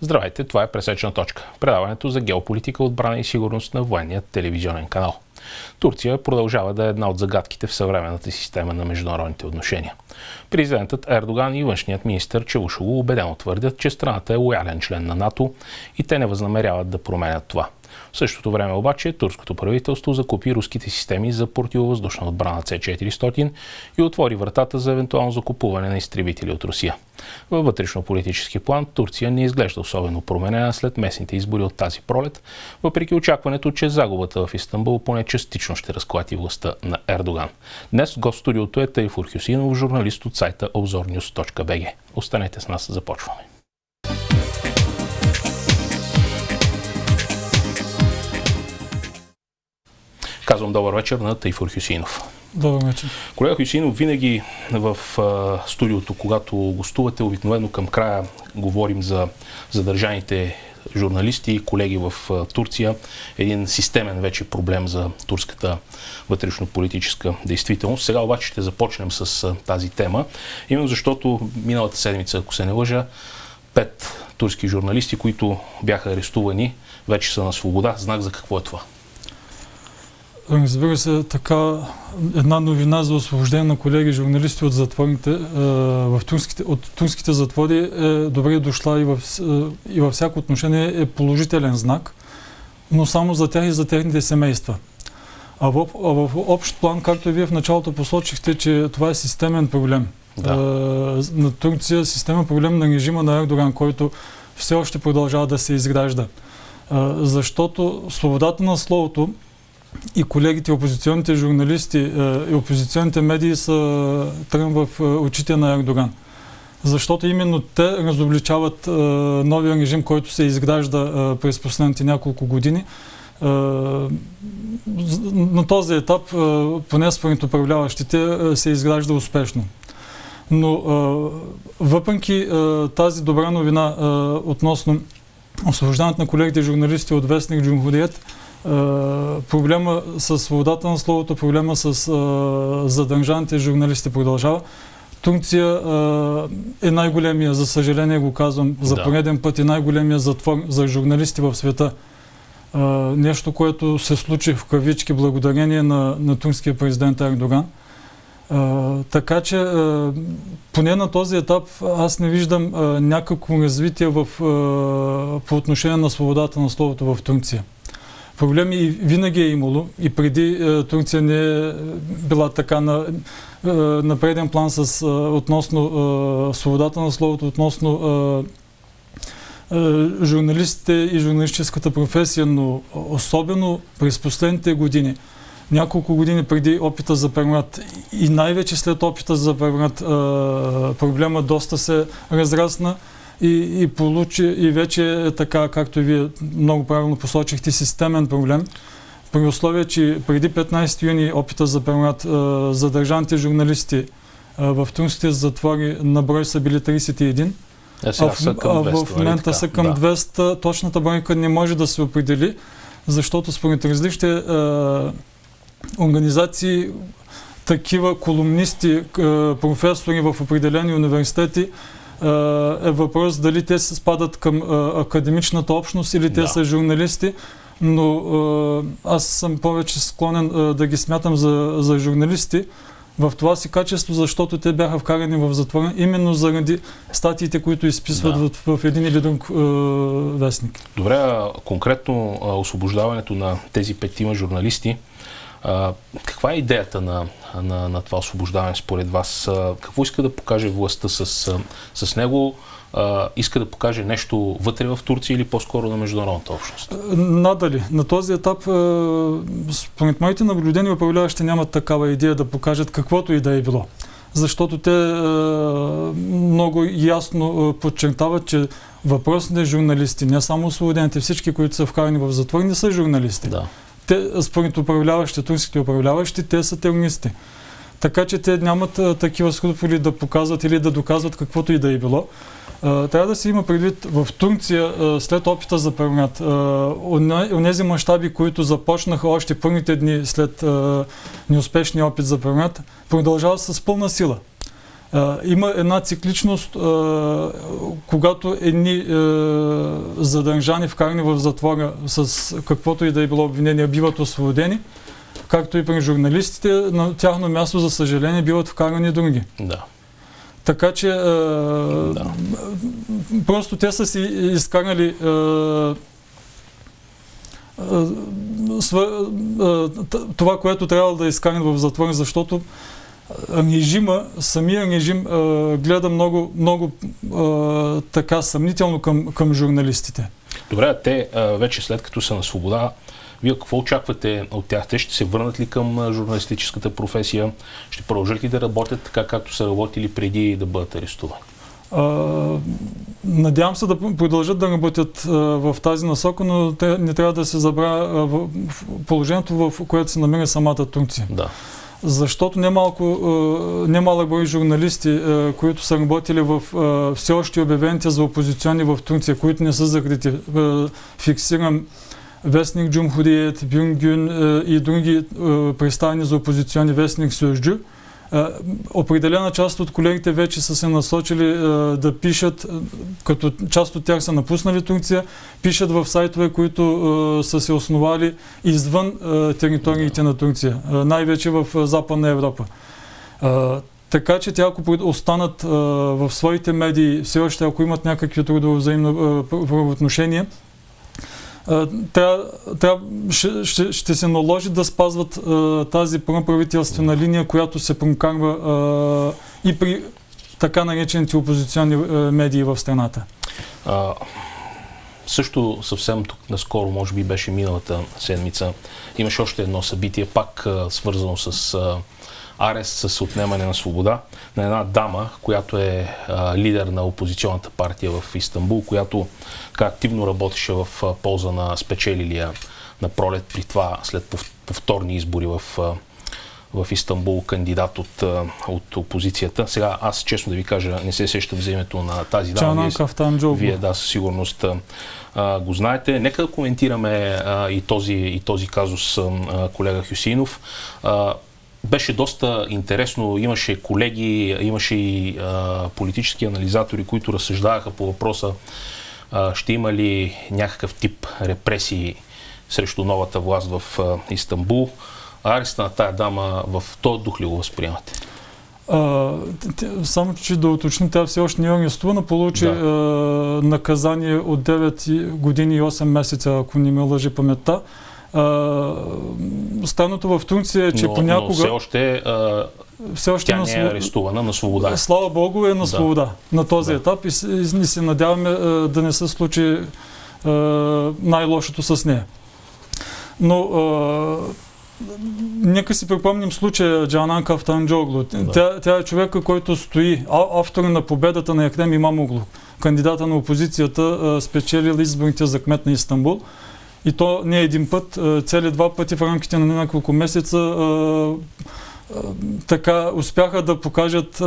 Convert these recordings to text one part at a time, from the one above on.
Здравейте, това е Пресечна точка. Предаването за геополитика, отбрана и сигурност на военния телевизионен канал. Турция продължава да е една от загадките в съвременната система на международните отношения. Президентът Ердоган и външният министър Чавушоглу убедено твърдят, че страната е лоялен член на НАТО и те не възнамеряват да променят това. В същото време обаче турското правителство закупи руските системи за противовъздушна отбрана С-400 и отвори вратата за евентуално закупуване на изтребители от Русия. Във вътрешно-политически план Турция не изглежда особено променена след местните избори от тази пролет, въпреки очакването, че загубата в Истанбул поне частично ще разклати властта на Ердоган. Днес в гостстудиото е Тайфур Хюсеинов, журналист от сайта obzornews.bg. Останете с нас, започваме. Казвам добър вечер на Тайфур Хюсеинов. Добър вечер. Колега Хюсеинов, винаги в студиото, когато гостувате, обикновено към края говорим за задържаните журналисти и колеги в Турция. Един системен вече проблем за турската вътрешно-политическа действителност. Сега обаче ще започнем с тази тема. Именно защото миналата седмица, ако се не лъжа, 5 турски журналисти, които бяха арестувани, вече са на свобода. Знак за какво е това? Разбира се, така една новина за освобождение на колеги журналисти от затворите от турските затвори е добре дошла и във всяко отношение е положителен знак, но само за тях и за техните семейства. А в общ план, както и вие в началото посочихте, че това е системен проблем. Да. На Турция системен проблем на режима на Ердоган, който все още продължава да се изгражда. Защото свободата на словото и колегите, опозиционните журналисти и опозиционните медии са трън в очите на Ердоган. Защото именно те разобличават новия режим, който се изгражда през последните няколко години. На този етап, поне според управляващите, се изгражда успешно. Но въпреки тази добра новина относно освобождането на колегите журналисти от вестник Джумхуриет, проблема с свободата на словото, проблема с задържаните журналисти продължава. Турция е най-големия, за съжаление го казвам, за пореден път е най-големия затвор за журналисти в света. Нещо, което се случи в кавички благодарение на турския президент Ердоган. Така че поне на този етап аз не виждам някакво развитие по отношение на свободата на словото в Турция. Проблеми винаги е имало и преди Турция не е била така на преден план относно свободата на словото, относно журналистите и журналистическата професия, но особено през последните години, няколко години преди опита за преврат и най-вече след опита за преврат, проблема доста се разрасна и вече е така, както и вие много правилно посочихте, системен проблем. При условие, че преди 15 юни опита за преврат задържаните журналисти в турските затвори на брой са били 31. В момента са към 200. Точната бройка не може да се определи, защото според различните организации, такива колумнисти, професори в определени университети, е въпрос дали те се спадат към академичната общност или те са журналисти, но аз съм повече склонен да ги смятам за журналисти в това си качество, защото те бяха вкарани в затвора именно заради статиите, които изписват в един или друг вестник. Добре, конкретно освобождаването на тези 5 журналисти, каква е идеята на това освобождаване според вас? Какво иска да покаже властта с него? Иска да покаже нещо вътре в Турция или по-скоро на международната общност? Надали. На този етап, според моите наблюдения, управляващите нямат такава идея да покажат каквото и да е било. Защото те много ясно подчертават, че въпросните журналисти, не само освободените, всички, които са вкарани в затвор, не са журналисти. Да. Те, според турските управляващи, те са терористи. Така че те нямат такива скрупули да показват или да доказват каквото и да е било. Трябва да се има предвид в Турция след опита за преврат. Онези мащаби, които започнаха още първите дни след неуспешния опит за преврат, продължават с пълна сила. Има една цикличност, когато едни задържани, вкарани в затвора с каквото и да е било обвинение, биват освободени, както и при журналистите, на тяхно място, за съжаление, биват вкарани други. Да. Така че просто те са си изкарали това, което трябва да изкарат в затвора, защото самия режим гледа много така съмнително към журналистите. Добре, те вече след като са на свобода, вие какво очаквате от тях? Те ще се върнат ли към журналистическата професия? Ще продължат ли да работят така, както са работили преди да бъдат арестувани? Надявам се да продължат да работят в тази насока, но не трябва да се забравя положението, в което се намира самата Турция. Да. Защото немалък брой журналисти, които са работили в все още обявените за опозиционни в Турция, които не са закрити, фиксирам вестник Джумхуриет, Бюнгюн и други представени за опозиционни, вестник Сюрджу, определена част от колегите вече са се насочили да пишат, като част от тях са напуснали Турция, пишат в сайтове, които са се основали извън териториите на Турция, най-вече в Западна Европа. Така че те, ако останат в своите медии, все още ако имат някакви трудово взаимно правоотношения, ще се наложи да спазват тази правителствена линия, която се прокарва и при така наречените опозиционни медии в страната. Също съвсем тук наскоро, може би беше миналата седмица, имаше още едно събитие, пак свързано с арест, с отнемане на свобода на една дама, която е лидер на опозиционната партия в Истанбул, която активно работеше в полза на спечелилия на пролет при това след повторни избори в Истанбул кандидат от опозицията. Сега аз, честно да ви кажа, не се сещам за името на тази дама. Чанан Кафтанджоглу. Вие, да, със сигурност го знаете. Нека да коментираме и този казус, колега Хюсеинов. Беше доста интересно, имаше колеги, имаше и политически анализатори, които разсъждаваха по въпроса ще има ли някакъв тип репресии срещу новата власт в Истанбул. Ареста на тая дама в този дух ли го възприемате? Само, че да уточня, тя все още не е арестувана, получи наказание от 9 години и 8 месеца, ако не ме лъже паметта. Станото в Турция е, че понякога... Но все още тя не е арестувана, на свобода. Слава Богу, е на свобода на този етап и се надяваме да не се случи най-лошото с нея. Но нека си припомним случая Джанан Кафтанджоглу. Тя е човека, който стои, автора на победата на Екрем Имамоглу, кандидата на опозицията, спечелил изборите за кмет на Истанбул. И то не един път, цели 2 пъти в рамките на няколко месеца така успяха да покажат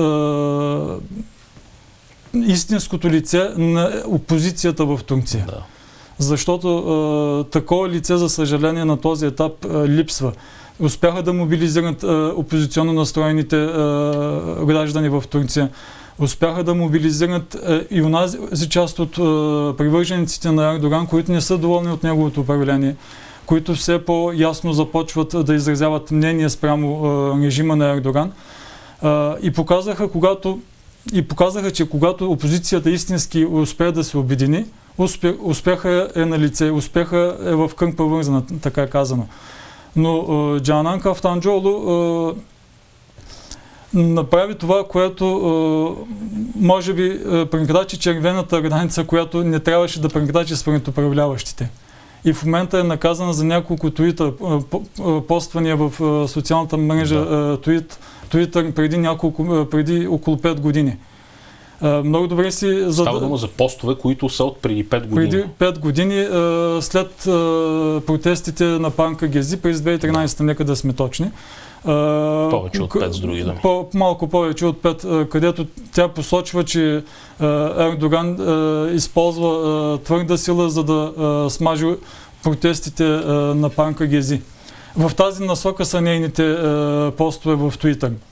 истинското лице на опозицията в Турция. Да. Защото такова лице, за съжаление, на този етап липсва. Успяха да мобилизират опозиционно настроените граждани в Турция. Успяха да мобилизират и онази част от привържениците на Ердоган, които не са доволни от неговото управление, които все по-ясно започват да изразяват мнение спрямо режима на Ердоган. И показаха, че когато опозицията истински успее да се обедини, успеха е на лице, успеха е в кръг повързана, така казано. Но Джанан Кафтанджоглу направи това, което може би прекрачи червената граница, която не трябваше да прекрачи според управляващите. И в момента е наказана за няколко твита, поствания в социалната мрежа Twitter преди около 5 години. Много добре си... Става дума за постове, които са от преди 5 години. Преди 5 години, след протестите на Панка Гези през 2013, нека да сме точни. Повече от 5 с други думи. Малко повече от 5, където тя посочва, че Ердоган използва твърда сила, за да смажи протестите на Панка Гези. В тази насока са нейните постове в Twitter.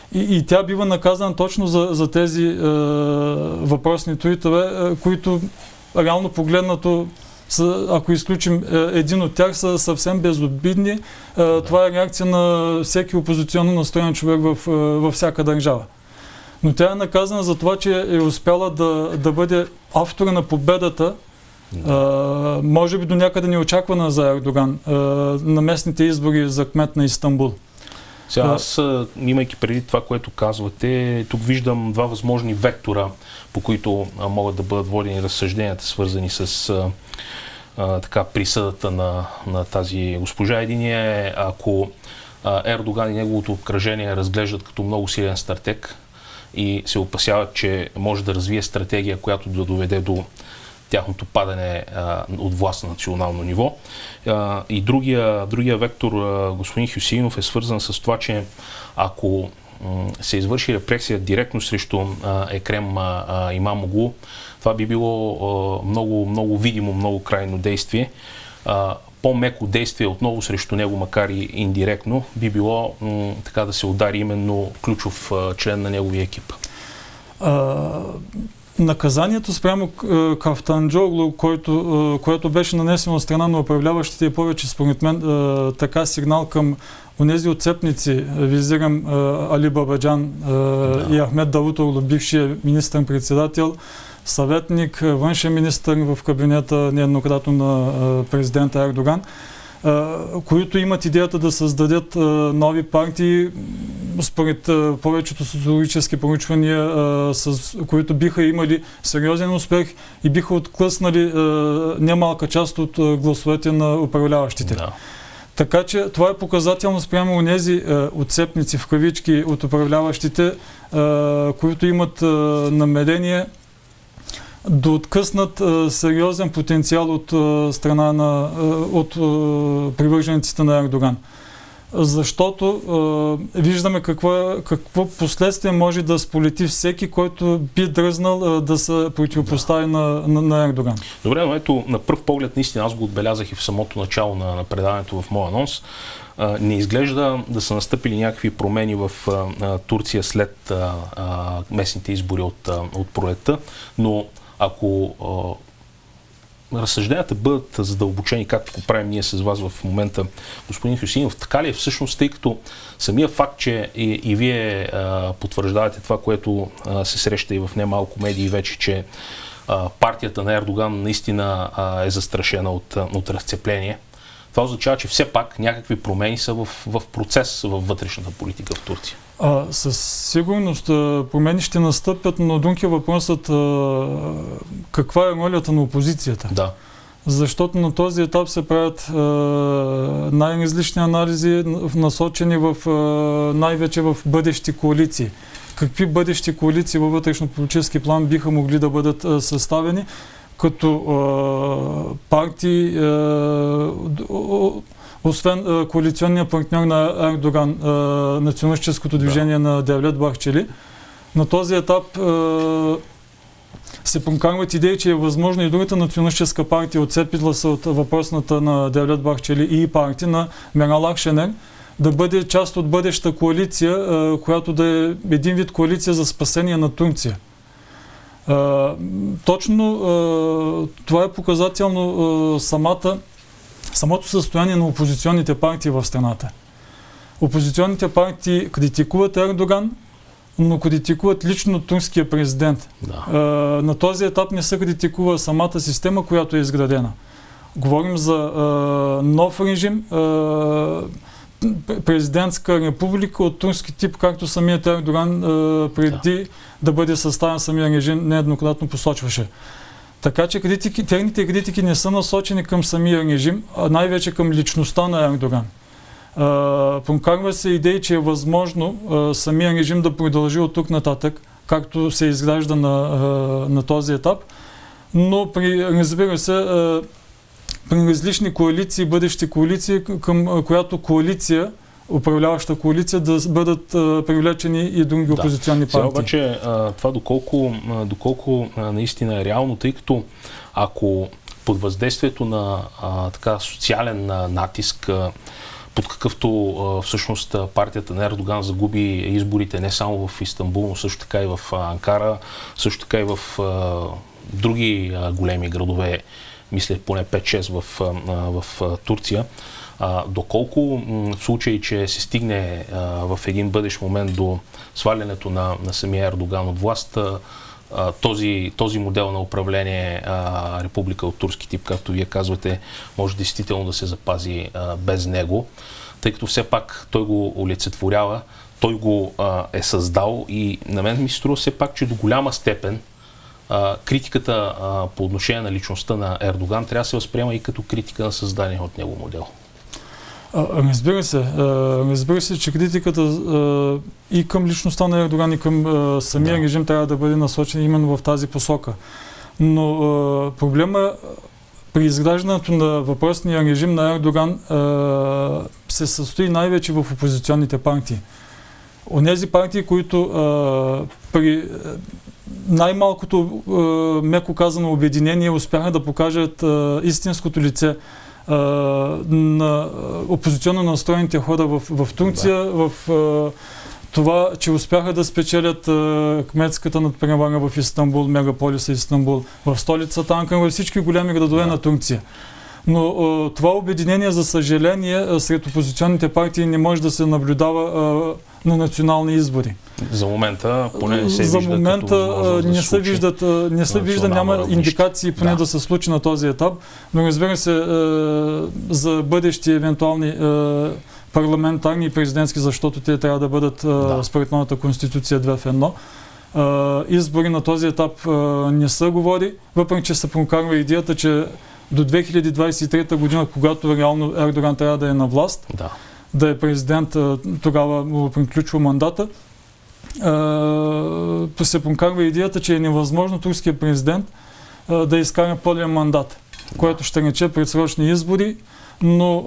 И тя бива наказана точно за тези въпросни твитове, които реално погледнато, ако изключим един от тях, са съвсем безобидни. Това е реакция на всеки опозиционно настроен човек във всяка държава. Но тя е наказана за това, че е успяла да бъде автора на победата, може би до някъде неочаквана за Ердоган, на местните избори за кмет на Истанбул. Сега аз, имайки преди това, което казвате, тук виждам два възможни вектора, по които могат да бъдат водени разсъжденията, свързани с присъдата на тази госпожа. Единият е, ако Ердоган и неговото обкръжение разглеждат като много силен стратег и се опасяват, че може да развие стратегия, която да доведе до тяхното падане от власт на национално ниво. И другия вектор, господин Хюсеинов, е свързан с това, че ако се извърши репресия директно срещу Екрем Имамоглу, това би било много видимо, много крайно действие. По-меко действие отново срещу него, макар и индиректно, би било така да се удари именно ключов член на неговия екип. Наказанието спрямо Кафтанджоглу, което беше нанесено от страна на управляващите, е повече, според мен, така сигнал към онези отцепници, визирам Али Бабаджан и Ахмед Давутоглу, бившия министър-председател, съветник, външен министър в кабинета нееднократно на президента Ердоган, които имат идеята да създадат нови партии, според повечето социологически проучвания, които биха имали сериозен успех и биха отклъснали немалка част от гласовете на управляващите. Да. Така че това е показателно спрямо онези отцепници в кавички от управляващите, които имат намерение да откъснат сериозен потенциал от страна от привържениците на Ердоган. Защото виждаме какво последствие може да сполети всеки, който би дръзнал да се противопостави на Ердоган. Добре, но ето, на пръв поглед, наистина, аз го отбелязах и в самото начало на предаването в моя анонс, не изглежда да са настъпили някакви промени в Турция след местните избори от пролетта, но ако разсъжденията бъдат задълбочени, както го правим ние с вас в момента, господин Хюсеинов, така ли е всъщност, тъй като самия факт, че и вие потвърждавате това, което се среща и в немалко медии вече, че партията на Ердоган наистина е застрашена от разцепление, това означава, че все пак някакви промени са в процес във вътрешната политика в Турция. Със сигурност промени ще настъпят, но друг е въпросът каква е ролята на опозицията. Да. Защото на този етап се правят най-различни анализи, насочени най-вече в бъдещи коалиции. Какви бъдещи коалиции във вътрешно-политически план биха могли да бъдат съставени, като партии, освен коалиционния партньор на Ердоган, националистическото движение на Девлет Бахчели. На този етап се прокарват идеи, че е възможно и другата националистическа партия, отцепила се от въпросната на Девлет Бахчели и партия на Мерал Акшенер, да бъде част от бъдеща коалиция, която да е един вид коалиция за спасение на Турция. Точно това е показателно самото състояние на опозиционните партии в страната. Опозиционните партии критикуват Ердоган, но критикуват лично турския президент. Да. На този етап не се критикува самата система, която е изградена. Говорим за нов режим, президентска република от турски тип, както самият Ердоган преди да бъде съставен самия режим нееднократно посочваше. Така че техните критики не са насочени към самия режим, а най-вече към личността на Ердоган. Прокарва се идеи, че е възможно самия режим да продължи от тук нататък, както се изгражда на този етап, но разбира се, при различни коалиции, бъдещи коалиции, към която коалиция, управляваща коалиция, да бъдат привлечени и други опозиционни партии. Сега обаче това доколко наистина е реално, тъй като ако под въздействието на социален натиск под какъвто всъщност партията на Ердоган загуби изборите не само в Истанбул, но също така и в Анкара, също така и в други големи градове, мисля поне 5-6 в Турция. Доколко в случай, че се стигне в един бъдещ момент до свалянето на самия Ердоган от власт, този модел на управление република от турски тип, както вие казвате, може действително да се запази без него, тъй като все пак той го олицетворява, той го е създал и на мен ми се струва все пак, че до голяма степен критиката по отношение на личността на Ердоган трябва да се възприема и като критика на създадения от него модел. Разбира се, че критиката и към личността на Ердоган, и към самия режим трябва да бъде насочена именно в тази посока. Но проблема при изграждането на въпросния режим на Ердоган се състои най-вече в опозиционните партии. Онези партии, които при най-малкото, меко казано, обединение успяха да покажат истинското лице на опозиционно настроените хора в Турция, в това, че успяха да спечелят кметската надпревара в Истанбул, мегаполиса Истанбул, в столицата Анкара, във всички големи градове на Турция. Но това обединение, за съжаление, сред опозиционните партии не може да се наблюдава на национални избори. За момента поне не се вижда. За момента не се вижда, няма индикации поне да се случи на този етап, но разбира се, за бъдещи евентуални парламентарни и президентски, защото те трябва да бъдат според новата конституция 2 в 1. Избори на този етап не са говори, въпреки че се прокарва идеята, че до 2023 година, когато реално Ердоган трябва да е на власт, да е президент, тогава му приключва мандата, се прокарва идеята, че е невъзможно турския президент да изкара пълен мандат, което ще рече предсрочни избори, но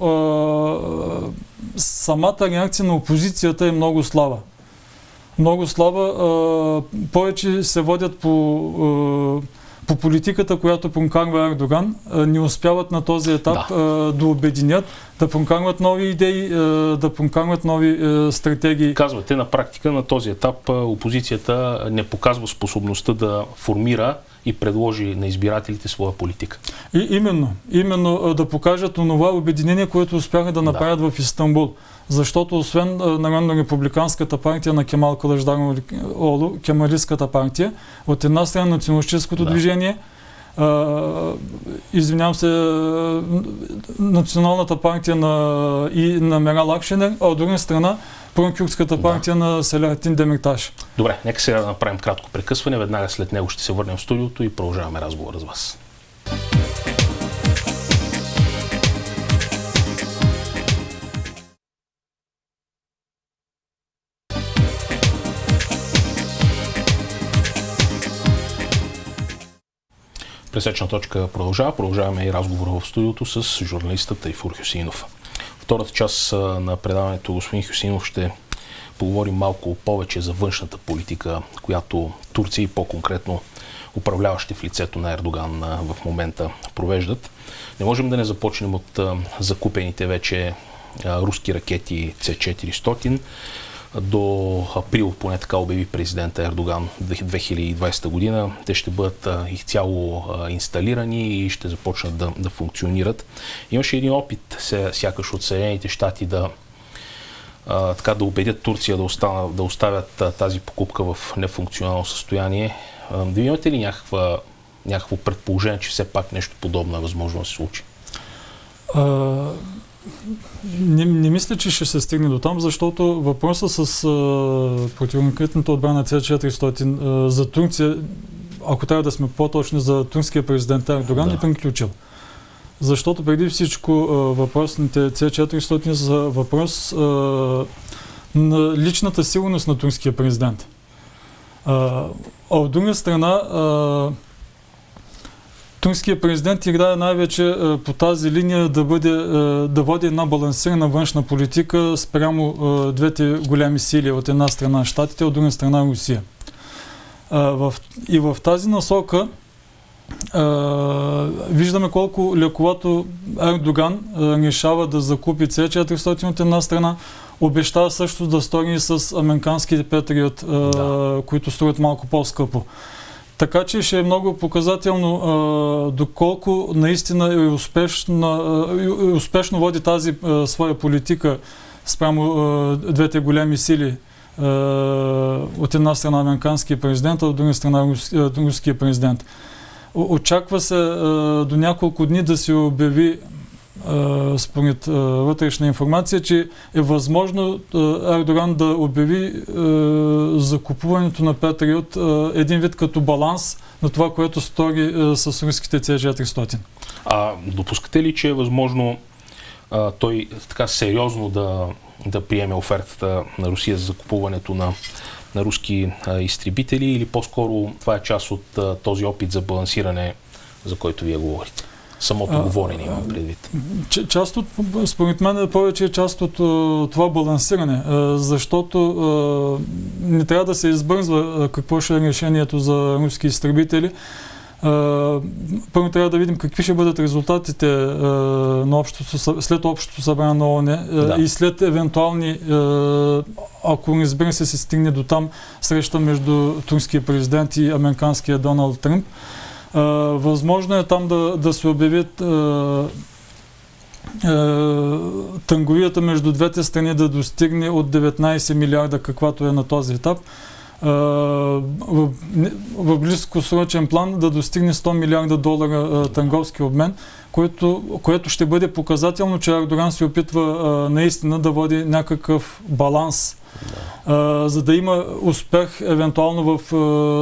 самата реакция на опозицията е много слаба. Много слаба. Повече се водят по политиката, която прокарва Ердоган, не успяват на този етап да обединят, да прокарват нови идеи, да прокарват нови стратегии. Казвате, на практика на този етап опозицията не показва способността да формира и предложи на избирателите своя политика. И именно да покажат онова обединение, което успяха да направят в Истанбул. Защото освен Народно-републиканската партия на Кемал Кылычдароглу, Кемалистката партия, от една страна националистическото движение, извинявам се, националната партия на Мерал Акшенер, а от друга страна прокюрдската партия на Селахетин Демирташ. Добре, нека сега да направим кратко прекъсване. Веднага след него ще се върнем в студиото и продължаваме разговора с вас. Пресечна точка продължава. Продължаваме и разговора в студиото с журналиста Тайфур Хюсеинов. Втората част на предаването, господин Хюсеинов, ще поговорим малко повече за външната политика, която Турция и по-конкретно управляващи в лицето на Ердоган в момента провеждат. Не можем да не започнем от закупените вече руски ракети С-400. До април, поне така обяви президента Ердоган 2020 година, те ще бъдат изцяло инсталирани и ще започнат да функционират. Имаше един опит, сякаш от Съединените щати да убедят Турция да оставят тази покупка в нефункционално състояние. Да имате ли някакво предположение, че все пак нещо подобно е възможно да се случи? Не мисля, че ще се стигне до там, защото въпросът с противоракетната отбрана С-400 за Турция, ако трябва да сме по-точни, за турския президент Ердоган е приключил. Защото преди всичко въпросните С-400 са въпрос на личната сигурност на турския президент. А от друга страна, турският президент играе най-вече по тази линия да води една балансирана външна политика спрямо двете големи сили, от една страна Щатите, от друга страна Русия. И в тази насока виждаме колко лековато Ердоган решава да закупи С-400 от една страна, обещава също да стори и с американските Патриот, които струват малко по-скъпо. Така че ще е много показателно доколко наистина успешно води тази своя политика спрямо двете големи сили. От една страна американския президент, а от друга страна руския президент. Очаква се до няколко дни да се обяви, според вътрешна информация, че е възможно Ердоган да обяви закупуването на Патриот един вид като баланс на това, което стори с руските С-400. Допускате ли, че е възможно той така сериозно да приеме офертата на Русия за закупуването на руски изтребители, или по-скоро това е част от този опит за балансиране, за който вие говорите? Самото говорене имам предвид. Според мен повече е част от това балансиране, защото не трябва да се избързва какво ще е решението за руски изтребители. Първо трябва да видим какви ще бъдат резултатите след общото събрание на ООН и след евентуални, ако разбира се стигне до там, среща между турския президент и американския Доналд Тръмп. Възможно е там да се обявят търговията между двете страни да достигне от 19 милиарда, каквато е на този етап, в близкосрочен план да достигне 100 милиарда долара търговски обмен, което ще бъде показателно, че Ердоган се опитва наистина да води някакъв баланс, за да има успех евентуално в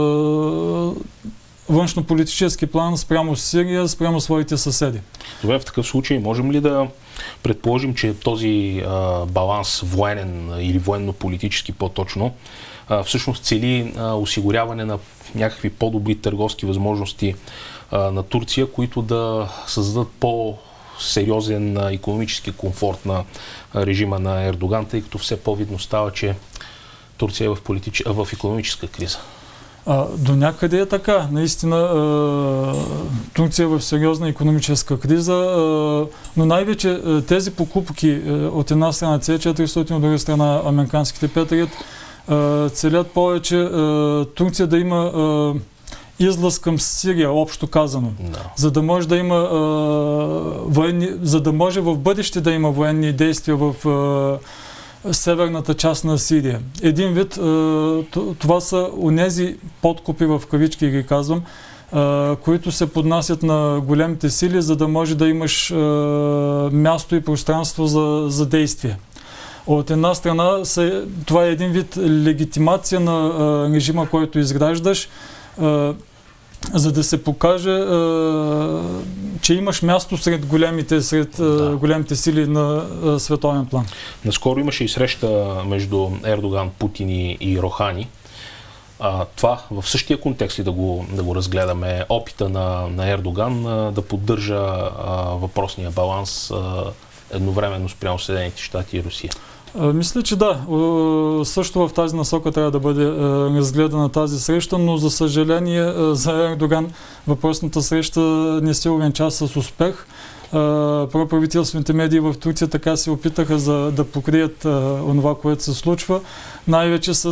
външно-политически план спрямо Сирия, спрямо своите съседи. Добре, в такъв случай можем ли да предположим, че този баланс военен или военно-политически по-точно всъщност цели осигуряване на някакви по-добри търговски възможности на Турция, които да създадат по-сериозен икономически комфорт на режима на Ердоган, тъй като все по-видно става, че Турция е в икономическа криза? До някъде е така. Наистина Турция е в сериозна икономическа криза, но най-вече тези покупки от една страна С-400, от друга страна американските Патриот целят повече Турция да има излаз към Сирия, общо казано. За да може да има за да може в бъдеще да има военни действия в северната част на Сирия. Един вид, това са онези подкупи, в кавички ги казвам, които се поднасят на големите сили, за да може да имаш място и пространство за действие. От една страна, това е един вид легитимация на режима, който изграждаш, за да се покаже, че имаш място сред големите сили на световен план. Наскоро имаше и среща между Ердоган, Путин и Рохани. Това в същия контекст и да го разгледаме, опита на Ердоган да поддържа въпросния баланс едновременно спрямо Съединените щати и Русия. Мисля, че да. Също в тази насока трябва да бъде разгледана тази среща, но за съжаление за Ердоган въпросната среща не се увенча с успех. Проправителствените медии в Турция така се опитаха да покрият онова, което се случва. Най-вече с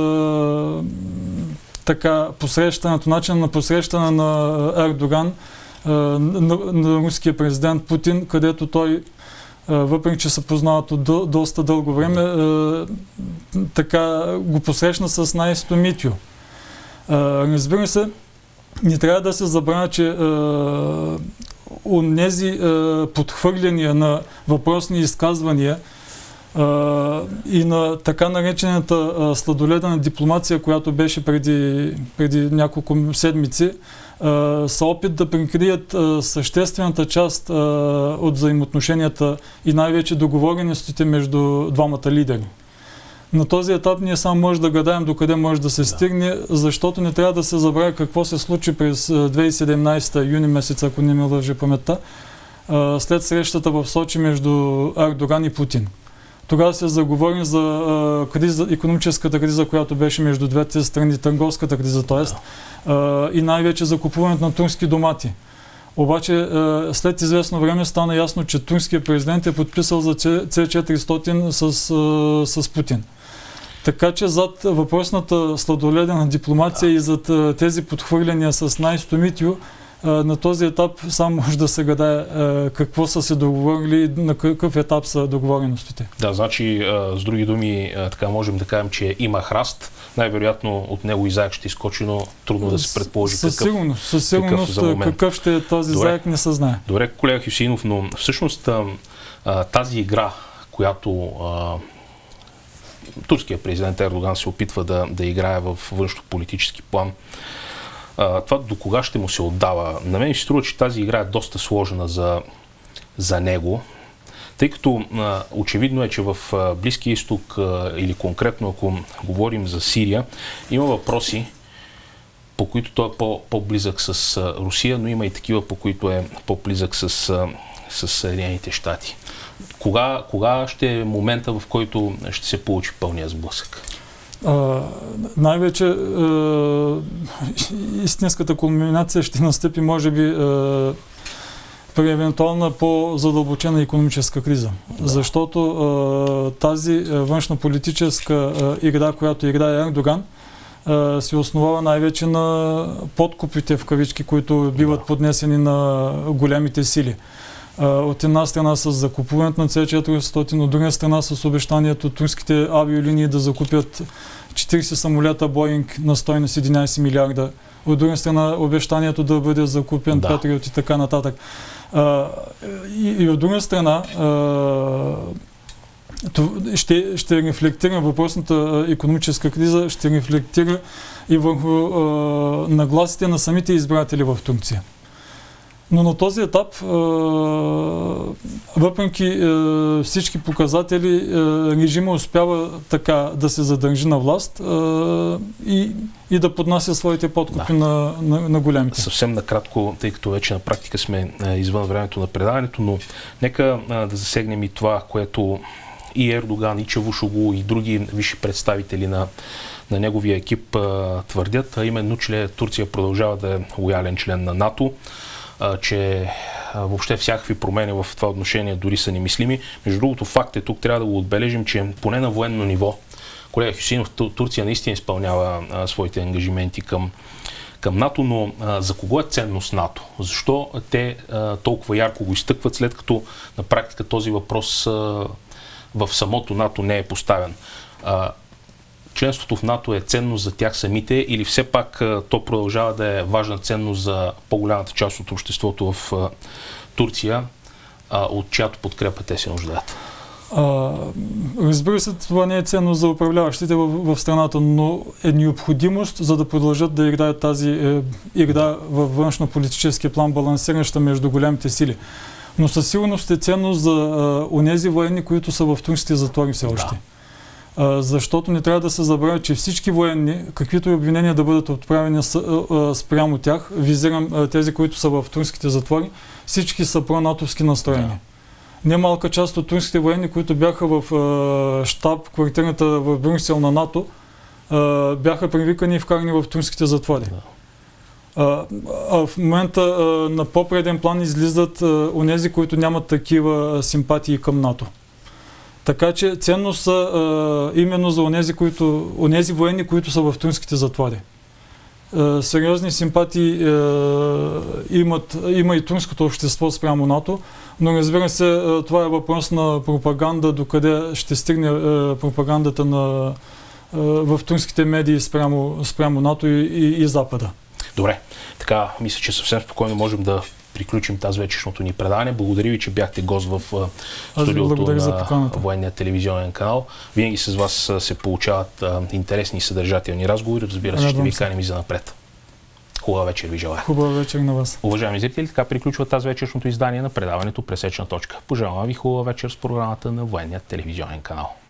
начин на посрещане на Ердоган, на руския президент Путин, където той, въпреки че се познават от доста дълго време, така го посрещна с най-истото митио. Разбира се, не трябва да се забравя, че онези подхвърляния на въпросни изказвания и на така наречената сладоледена дипломация, която беше преди няколко седмици, са опит да прикрият съществената част от взаимоотношенията и най-вече договореностите между двамата лидери. На този етап ние само може да гадаем докъде може да се стигне, защото не трябва да се забравя какво се случи през 2017 юни месец, ако не ме лъже паметта, след срещата в Сочи между Ердоган и Путин. Тогава се заговори за икономическата криза, която беше между двете страни, търговската криза, т.е. И най-вече за купуването на турски домати. Обаче след известно време стана ясно, че турският президент е подписал за С-400 с Путин. Така че зад въпросната сладоледена дипломация и зад тези подхвърляния с Nice to meet you, на този етап само може да се гадае какво са се договорили и на какъв етап са договореностите. Да, значи, с други думи, така можем да кажем, че има храст. Най-вероятно от него и заек ще изкочи, но трудно да се предположи със сигурност какъв ще е този заек, не се знае. Добре, колега Хюсеинов, но всъщност тази игра, която турският президент Ердоган се опитва да играе в външнополитически план, това до кога ще му се отдава? На мен се струва, че тази игра е доста сложена за него, тъй като очевидно е, че в Близкия изток или конкретно ако говорим за Сирия, има въпроси, по които той е по-близък с Русия, но има и такива, по които е по-близък с Съединените щати. Кога ще е момента, в който ще се получи пълния сблъсък? Най-вече истинската кулминация ще настъпи, може би, при евентуална по-задълбочена икономическа криза. Да. Защото тази външнополитическа игра, която играе Ердоган, се основава най-вече на подкупите в кавички, които биват поднесени на големите сили. От една страна с закупуването на С-400, от друга страна с обещанието турските авиолинии да закупят 40 самолета Боинг на стойност 11 милиарда. От друга страна обещанието да бъде закупен Патриот и така нататък. И от друга страна ще рефлектира въпросната икономическа криза, ще рефлектира и върху нагласите на самите избиратели в Турция. Но на този етап, въпреки всички показатели, режима успява така да се задържи на власт и да поднася своите подкупи на големите. Съвсем накратко, тъй като вече на практика сме извън времето на предаването, но нека да засегнем и това, което и Ердоган, и Чавушоглу, и други висши представители на неговия екип твърдят, а именно, че Турция продължава да е лоялен член на НАТО, че въобще всякакви промени в това отношение дори са немислими. Между другото, факт е, тук трябва да го отбележим, че поне на военно ниво, колега Хюсеинов, Турция наистина изпълнява своите ангажименти към НАТО, но за кого е ценност НАТО? Защо те толкова ярко го изтъкват, след като на практика този въпрос в самото НАТО не е поставен? Членството в НАТО е ценност за тях самите или все пак то продължава да е важна ценност за по-голямата част от обществото в Турция, от чиято подкрепа те се нуждаят? Разбира се, това не е ценност за управляващите в страната, но е необходимост, за да продължат да играят тази игра във външно-политически план, балансираща между големите сили. Но със сигурност е ценност за онези военни, които са в турските затвори все още. Да. Защото не трябва да се забравя, че всички военни, каквито и обвинения да бъдат отправени спрямо тях, визирам тези, които са в турските затвори, всички са пронатовски настроени. Да. Немалка част от турските военни, които бяха в щаб, квартирата в Брюксел на НАТО, бяха привикани и вкарани в турските затвори. Да. В момента на по-преден план излизат онези, които нямат такива симпатии към НАТО. Така че ценност са именно за онези военни, които са в турските затвори. Сериозни симпатии има и турското общество спрямо НАТО, но разбира се, това е въпрос на пропаганда, докъде ще стигне пропагандата в турските медии спрямо НАТО и Запада. Добре, така мисля, че съвсем спокойно можем да приключим тази вечершното ни предаване. Благодаря ви, че бяхте гост в студиото на Военния телевизионен канал. Винаги с вас се получават интересни и съдържателни разговори. Разбира се, ще ви каним и за напред. Хубава вечер ви желая. Хубава вечер на вас. Уважаеми зрители, така приключва тази вечершното издание на предаването Пресечна точка. Пожелавам ви хубава вечер с програмата на Военния телевизионен канал.